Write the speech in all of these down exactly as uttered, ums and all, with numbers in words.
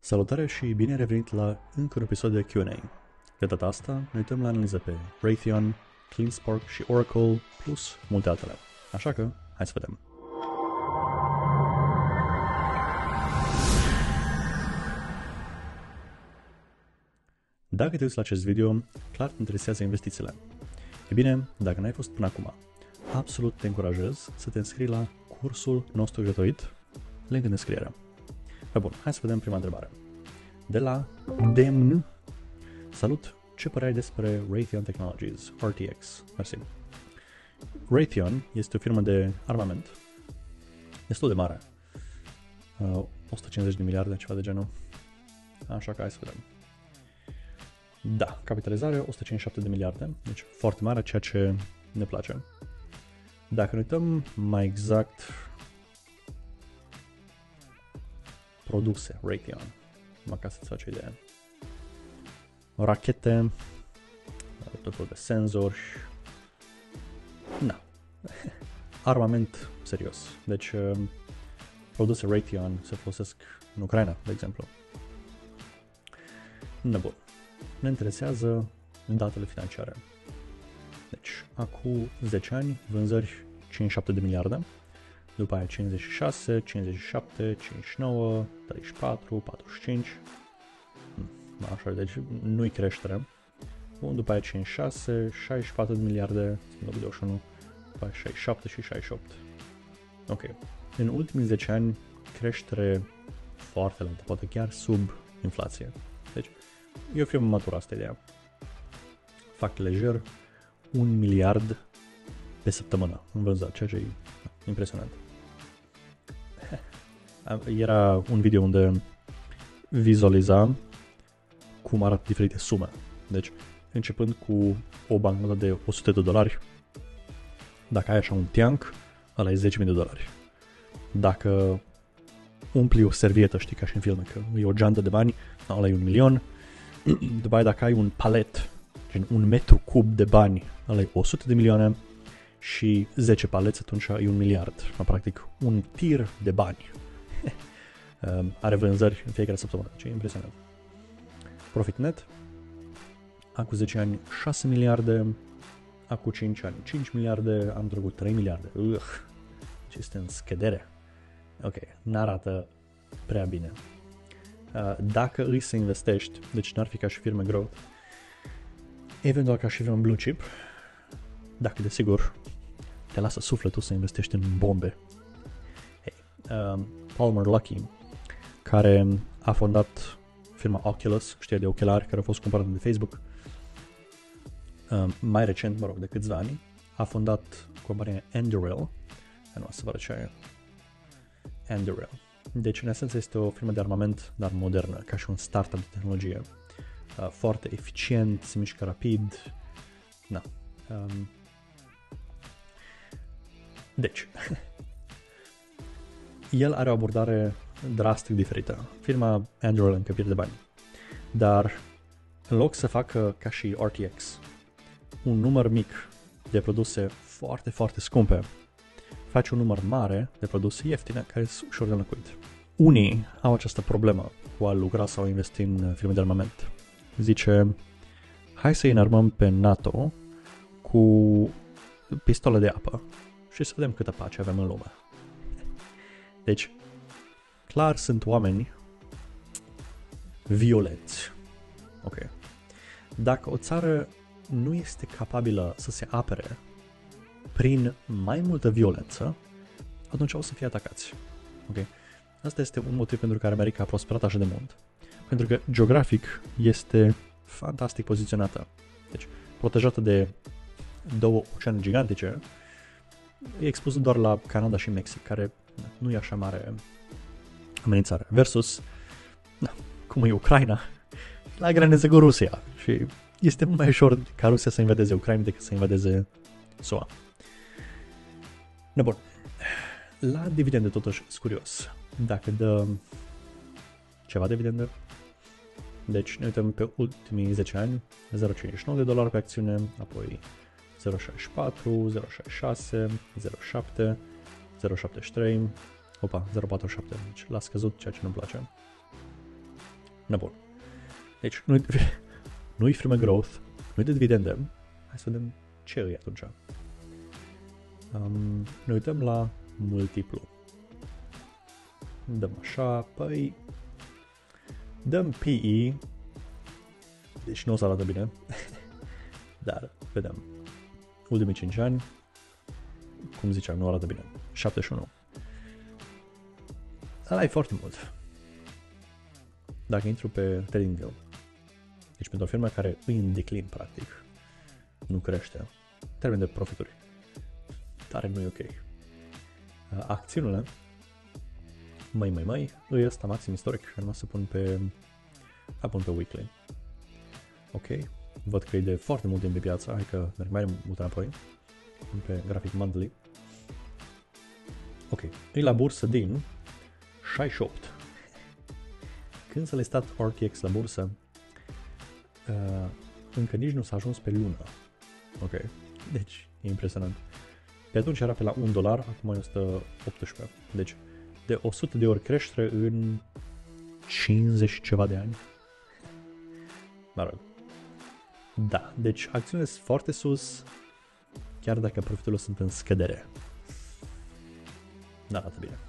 Salutare și bine ai revenit la încă un episod de Q and A. De data asta ne uităm la analiză pe Raytheon, CleanSpark și Oracle, plus multe altele. Așa că, hai să vedem. Dacă te uiți la acest video, clar te interesează investițiile. E bine, dacă n-ai fost până acum, absolut te încurajez să te înscrii la cursul nostru gratuit, link în descriere. Pe bun, hai să vedem prima întrebare. De la Demn. Salut, ce părere ai despre Raytheon Technologies, R T X? Mersi. Raytheon este o firmă de armament destul de mare. Uh, o sută cincizeci de miliarde, ceva de genul. Așa că hai să vedem. Da, capitalizare o sută cincizeci și șapte de miliarde, deci foarte mare, ceea ce ne place. Dacă ne uităm mai exact produse Raytheon, numai ca să-ți faci o idee. Rachete, tot felul de senzori, na, armament serios. Deci produse Raytheon se folosesc în Ucraina, de exemplu. Na, bun. Ne interesează datele financiare. Deci, acum zece ani, vânzări cincizeci și șapte de miliarde, după aia cincizeci și șase, cincizeci și șapte, cincizeci și nouă, treizeci și patru, patruzeci și cinci. Așa, deci nu-i creștere. Bun, după aia cincizeci și șase, șaizeci și patru de miliarde, douăzeci și unu, după aia șaizeci și șapte și șaizeci și opt. Ok. În ultimii zece ani, creștere foarte lentă, poate chiar sub inflație. Deci, e o firmă matură, asta ideea. Fac lejer un miliard pe săptămână în vânzări, ceea ce e impresionant. Era un video unde vizualiza cum arată diferite sume. Deci, începând cu o bancnotă de o sută de dolari, dacă ai așa un teanc, ăla e zece mii de dolari. Dacă umpli o servietă, știi, ca și în filme, că e o geantă de bani, ăla e un milion. După aia, dacă ai un palet, gen un metru cub de bani, ăla e o sută de milioane. Și zece paleți, atunci e un miliard. Practic, un tir de bani. Are vânzări în fiecare săptămână, ce e impresionant. Profit net, acum zece ani șase miliarde, acum cinci ani cinci miliarde, am trecut trei miliarde. Ugh, ce este în scădere. Ok, n-arată prea bine. Dacă îi să investești, deci n-ar fi ca și firme growth, eventual ca și firme blue chip, dacă desigur te lasă sufletul să investești în bombe. Hey, uh, Palmer Luckey, care a fondat firma Oculus, știi, de ochelari, care au fost cumpărate de Facebook, uh, mai recent, mă rog, de câțiva ani, a fondat compania Anduril, nu o să vă arăt ce e, Anduril. Deci, în esență, este o firmă de armament, dar modernă, ca și un startup de tehnologie. Uh, foarte eficient, se mișcă rapid, na. Um, Deci, el are o abordare drastic diferită. Firma Anduril încă pierde bani. Dar, în loc să facă ca și R T X un număr mic de produse foarte, foarte scumpe, face un număr mare de produse ieftine care sunt ușor de înlocuit. Unii au această problemă cu a lucra sau a investi în firme de armament. Zice, hai să înarmăm pe NATO cu pistole de apă și să vedem câtă pace avem în lume. Deci, clar sunt oameni violenți. Ok. Dacă o țară nu este capabilă să se apere prin mai multă violență, atunci o să fie atacați. Ok. Asta este un motiv pentru care America a prosperat așa de mult. Pentru că geografic este fantastic poziționată. Deci, protejată de două oceane gigantice, e expus doar la Canada și Mexic, care nu e așa mare amenințare. Versus, na, cum e Ucraina, la graniță cu Rusia. Și este mult mai ușor ca Rusia să invadeze Ucraina decât să invadeze S U A. Na, bun. La dividende, totuși, sunt curios. Dacă dă ceva dividende, deci ne uităm pe ultimii zece ani, zero virgulă cincizeci și nouă de dolari pe acțiune, apoi zero virgulă șaizeci și patru, zero virgulă șaizeci și șase, zero virgulă șapte, zero virgulă șaptezeci și trei, opa, zero virgulă patruzeci și șapte, deci l-a scăzut, ceea ce nu-mi place. Na bun. Deci, nu-i, nu-i firmă growth, nu-i de dividende. Hai să vedem ce e atunci. Um, ne uităm la multiplu. Dăm așa, păi... Dăm P E. Deci nu o să arată bine. Dar, vedem. Ultimii cinci ani. Cum ziceam, nu arată bine. șaptezeci și unu. Ăla e foarte mult. Dacă intru pe TradingView. Deci pentru o firmă care e în declin, practic. Nu crește. Termen de profituri. Tare nu e ok. Acțiunile. Mai, mai, mai. Îi ăsta maxim istoric. Am să pun pe... A pun pe weekly. Ok. Văd că e de foarte mult timp pe piață. Hai că merg mai mult înapoi. Pun pe grafic monthly. Ok. E la bursă din șaizeci și opt. Când s-a listat R T X la bursă, uh, încă nici nu s-a ajuns pe lună. Ok. Deci, e impresionant. Pe atunci era pe la un dolar, acum e o sută optsprezece. Deci, de o sută de ori creștere în cincizeci și ceva de ani. Mă rog. Da, deci acțiunile sunt foarte sus, chiar dacă profiturile sunt în scădere. Da, arată bine.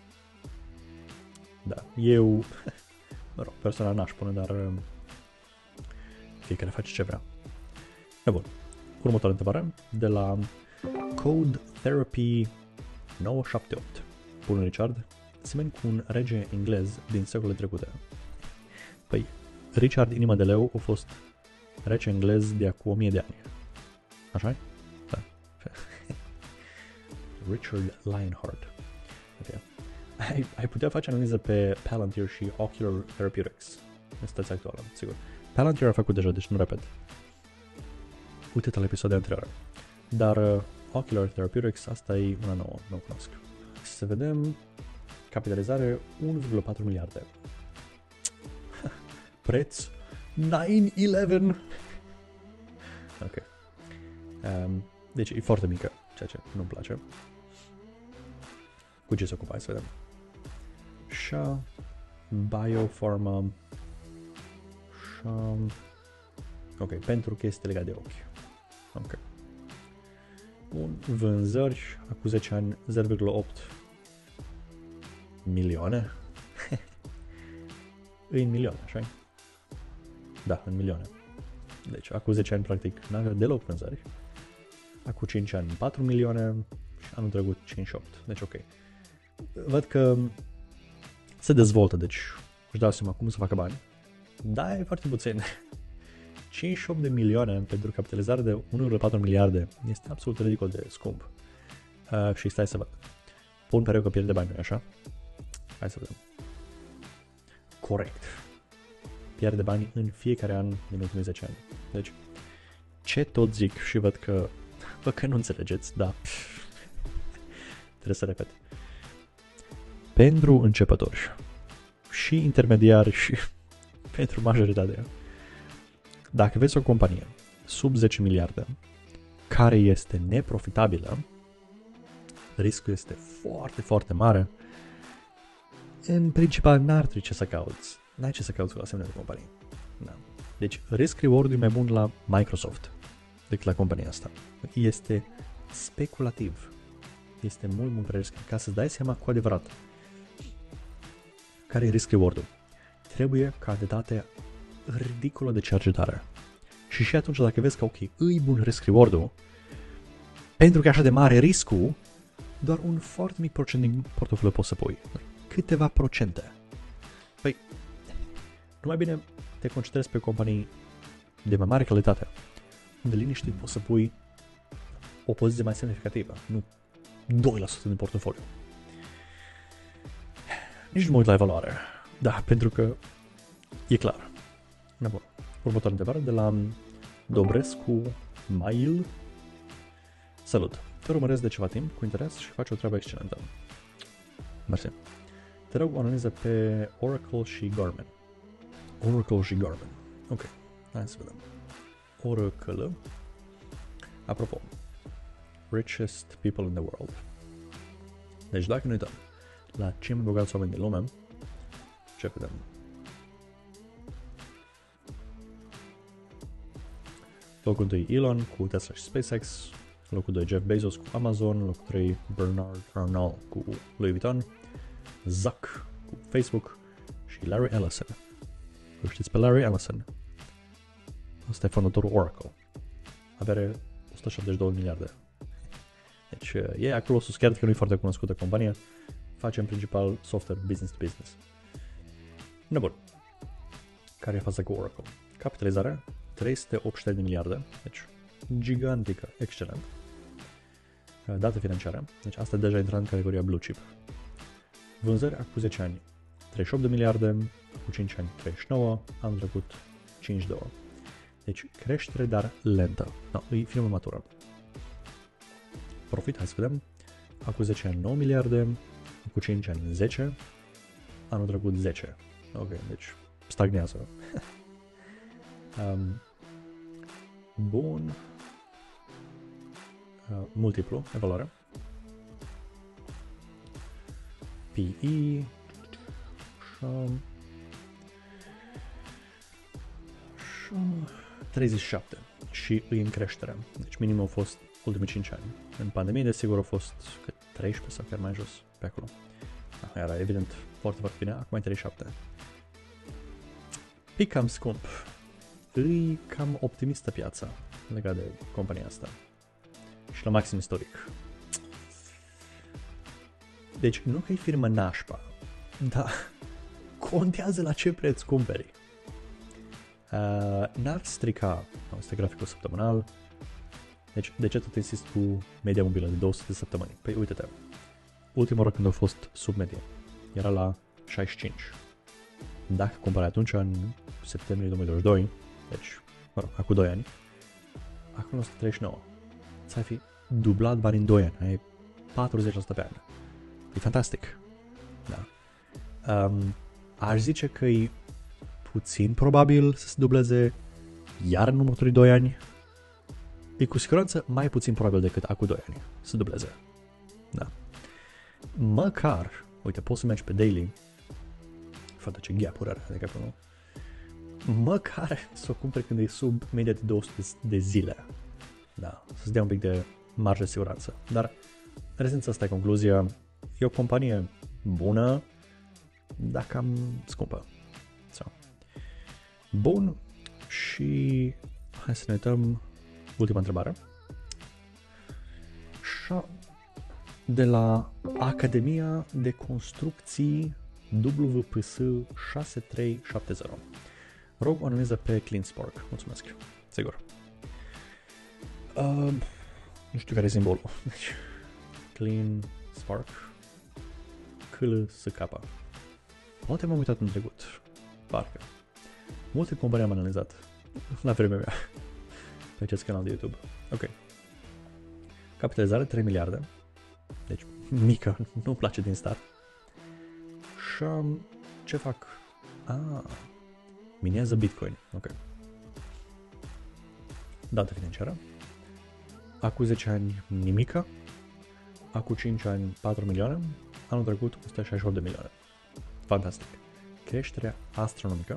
Da, eu, mă rog, personal n-aș pune, dar fiecare face ce vrea. E bun. Următoarea întrebare, de la Code Therapy nouă șapte opt. Pune Richard, semeni cu un rege englez din secolele trecute. Păi, Richard Inima de Leu a fost rege englez de acum o mie de ani. Așa-i? Da. Richard Lionheart. Okay. Ai, ai putea face analiză pe Palantir și Ocular Therapeutics. În situația actuală, sigur. Palantir a făcut deja, deci nu repet. Uite-te la episodul anterior. Dar uh, Ocular Therapeutics, asta e una nouă, nu o cunosc. Să vedem, capitalizare unu virgulă patru miliarde. Preț nouă eleven. Ok. Um, deci e foarte mică, ceea ce nu-mi place. Cu ce se ocupa, să vedem. Sha, Biopharma, Sha... Ok, pentru chestii legate de ochi. Ok. Bun, vânzări, acum zece ani, zero virgulă opt milioane. În milioane, așa? Da, în milioane. Deci, acum zece ani, practic, n-avea deloc vânzări. Acum cinci ani, patru milioane și anul trecut cincizeci și opt. Deci, ok. Văd că se dezvoltă, deci își dau seama cum să facă bani. Da, e foarte puțin. cincizeci și opt de milioane pentru capitalizare de unu virgulă patru miliarde este absolut ridicol de scump. Uh, și stai să văd. Pun pe că pierde bani, nu așa? Hai să vedem. Corect. Pierde bani în fiecare an din ultimii zece ani. Deci, ce tot zic și văd că, văd că nu înțelegeți, da. Trebuie să repet. Pentru începători și intermediari și pentru majoritatea, dacă veți o companie sub zece miliarde care este neprofitabilă, riscul este foarte, foarte mare. În principal n-ar trebui ce să cauți. N-ai ce să cauți cu asemenea de companie. Da. Deci risk-reward e mai bun la Microsoft decât la compania asta. Este speculativ. Este mult, mult prea riscant. Ca să-ți dai seama cu adevărat care e risk-reward-ul. Trebuie ca de date ridicolă de cercetare. Și și atunci dacă vezi că ok, îi bun risk-reward-ul, pentru că e așa de mare riscul, doar un foarte mic procent din portofoliu poți să pui. Câteva procente. Păi, nu mai bine te concentrezi pe companii de mai mare calitate, unde liniștit poți să pui o poziție mai semnificativă, nu doi la sută din portofoliu. Nici nu mă uit la evaluare. Da, pentru că e clar. Da, bun. Următoarea întrebare de la Dobrescu Mail. Salut! Te urmăresc de ceva timp cu interes și faci o treabă excelentă. Mersi. Te rog o analiză pe Oracle și Garmin. Oracle și Garmin. Ok, hai să vedem. Oracle. Apropo, richest people in the world. Deci dacă ne uităm la cei mai bogați oameni din lume, ce vedem? Locul doi Elon cu Tesla și SpaceX, locul doi Jeff Bezos cu Amazon, locul trei Bernard Arnault cu Louis Vuitton, Zuck cu Facebook și Larry Ellison. Îl știți pe Larry Ellison? Ăsta e fondatorul Oracle. Avere o sută șaptezeci și două miliarde. Deci e acolo sus, chiar că nu e foarte cunoscută compania, face în principal software business to business. No, bun. Care e faza cu Oracle? Capitalizarea trei sute optzeci și trei de miliarde, deci gigantică, excelent. Date financiare, deci asta deja intră în categoria blue chip. Vânzări acum zece ani, treizeci și opt de miliarde, cu cinci ani treizeci și nouă, anul trecut cincizeci și doi. Deci creștere, dar lentă. No, e firmă matură. Profit, hai să vedem. Acum zece ani nouă miliarde, cu cinci ani zece, anul trecut zece. Ok, deci stagnează. um, bun. Uh, multiplu, evaluare. P E. Așa. treizeci și șapte. Și îi în creștere. Deci minim au fost ultimii cinci ani. În pandemie, desigur, au fost cât, treisprezece sau chiar mai jos pe acolo. Ah, era evident foarte, foarte bine. Acum e treizeci și șapte. Pic cam scump. Îi cam optimistă piața legat de compania asta. Și la maxim istoric. Deci nu că e firmă nașpa, dar contează la ce preț cumperi. Uh, n-ar strica, este graficul săptămânal, deci de ce tot insist cu media mobilă de două sute de săptămâni? Păi uite-te, ultima oră când a fost sub medie, era la șaizeci și cinci. Dacă compari atunci, în septembrie două mii douăzeci și doi, deci, mă rog, acum doi ani, acum o sută treizeci și nouă. Ți-ai fi dublat bani în doi ani, ai patruzeci la sută pe an. E fantastic. Da. Um, aș zice că e puțin probabil să se dubleze iar în următorii doi ani. E cu siguranță mai puțin probabil decât acum doi ani să se dubleze. Da. Măcar, uite, poți să mergi pe daily, fără ce gap-uri are, adică nu? Măcar să o cumperi când e sub media de două sute de zile. Da, să-ți dea un pic de marjă de siguranță. Dar, în esență, asta e concluzia. E o companie bună, dar cam scumpă. So. Bun. Și hai să ne uităm ultima întrebare. Șa de la Academia de Construcții W P S șase trei șapte zero. Rog o analiză pe CleanSpark. Mulțumesc. Sigur. Uh, nu știu care e simbolul. Deci, CleanSpark. C L S K. Poate m-am uitat în trecut. Parcă. Multe companii am analizat la vremea mea pe acest canal de YouTube. Ok. Capitalizare trei miliarde. Deci mică, nu-mi place din start. Și ce fac? Ah, minează Bitcoin. Ok. Dată financiară. Acum zece ani nimica. Acum cinci ani patru milioane. Anul trecut o sută șaizeci și opt de milioane. Fantastic. Creșterea astronomică.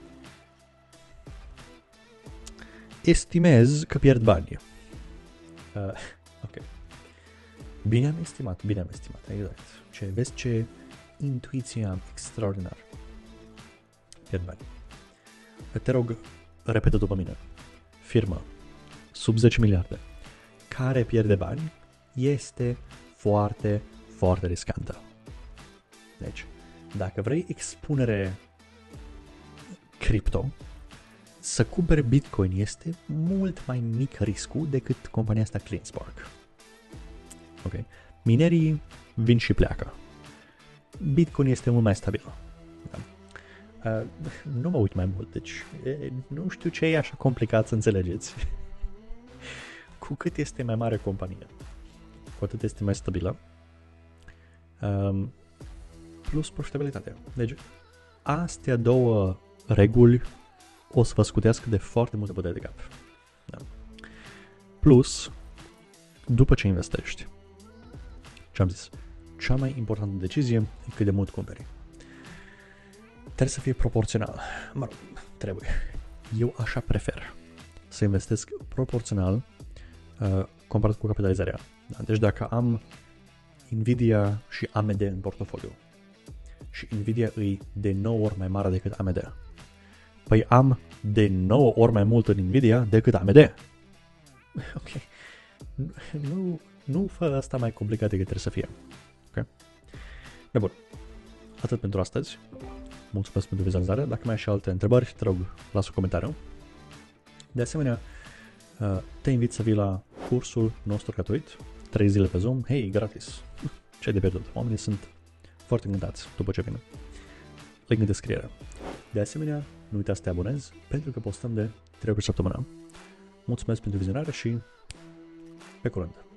Estimez că pierd bani. Uh, ok. Bine am estimat, bine am estimat, exact. Ce, vezi ce intuiție am extraordinar. Pierd bani. Te rog, repetă după mine. Firmă sub zece miliarde care pierde bani este foarte, foarte riscantă. Deci, dacă vrei expunere cripto, să cumperi Bitcoin este mult mai mic riscul decât compania asta CleanSpark. Ok. Minerii vin și pleacă. Bitcoin este mult mai stabil. Da. Uh, nu mă uit mai mult, deci e, nu știu ce e așa complicat să înțelegeți. Cu cât este mai mare compania, cu atât este mai stabilă. Um, plus profitabilitatea. Deci, astea două reguli o să vă scutească de foarte multe bătăi de cap. Da. Plus, după ce investești, ce am zis, cea mai importantă decizie e cât de mult cumperi. Trebuie să fie proporțional. Mă rog, trebuie. Eu așa prefer. să investesc proporțional uh, comparat cu capitalizarea. Da? Deci dacă am Nvidia și A M D în portofoliu și Nvidia e de nouă ori mai mare decât A M D, păi am de nouă ori mai mult în Nvidia decât A M D. Ok. Nu, nu fă asta mai complicat decât trebuie să fie. Ok? De bun. Atât pentru astăzi. Mulțumesc pentru vizualizare. Dacă mai ai și alte întrebări, te rog, lasă un comentariu. De asemenea, te invit să vii la cursul nostru gratuit, trei zile pe Zoom. Hei, gratis! Ce-ai de pierdut? Oamenii sunt foarte încântați după ce vin. Link în descriere. De asemenea, nu uita să te abonezi, pentru că postăm de trei ori pe săptămână. Mulțumesc pentru vizionare și pe curând!